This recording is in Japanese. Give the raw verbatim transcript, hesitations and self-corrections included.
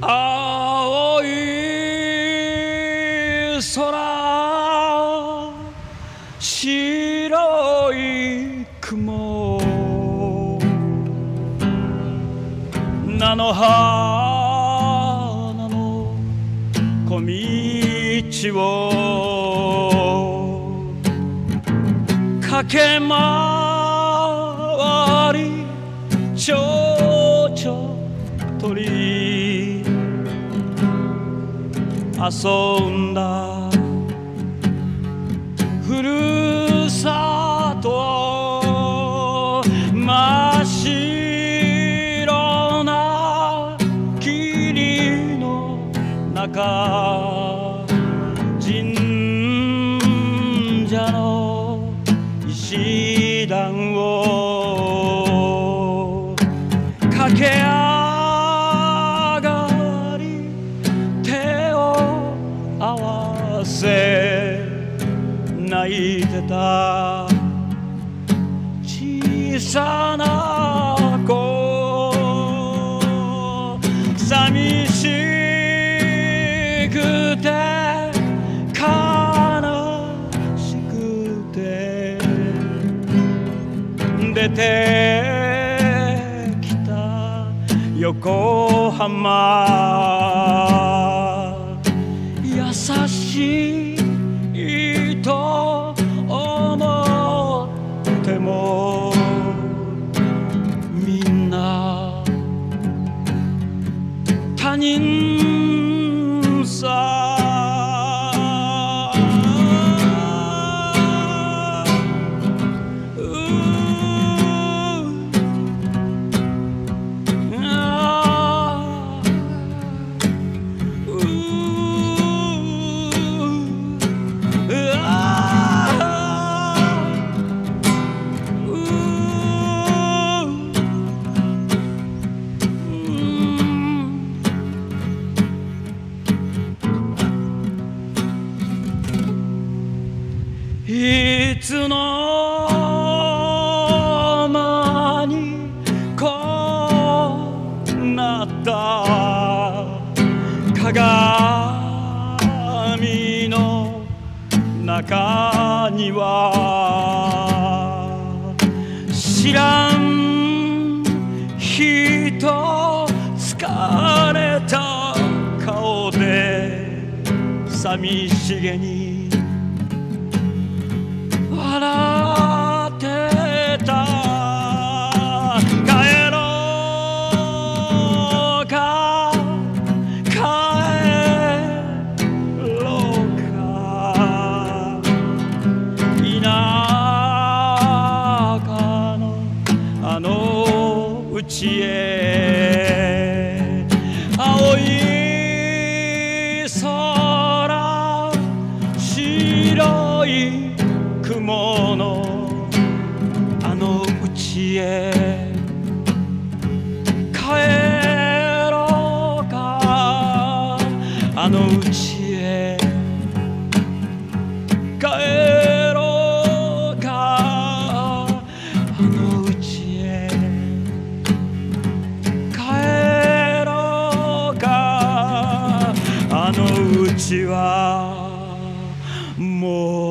青い空白い雲菜の花の小道を駆け回り蝶々鳥遊んだふるさと真っ白な霧の中神社の石段を駆け上がり手を合わせ泣いてた小さな子寂しくて悲しくて出てきた横浜優しいと思ってもみんな他人さいつの間にこうなった鏡の中には知らん人疲れた顔で寂しげに笑ってた帰ろうか帰ろうか田舎のあの家へ青い空白い雲のあの家へ帰ろうかあの家へ帰ろうかあの家へ帰ろうかあの家はもう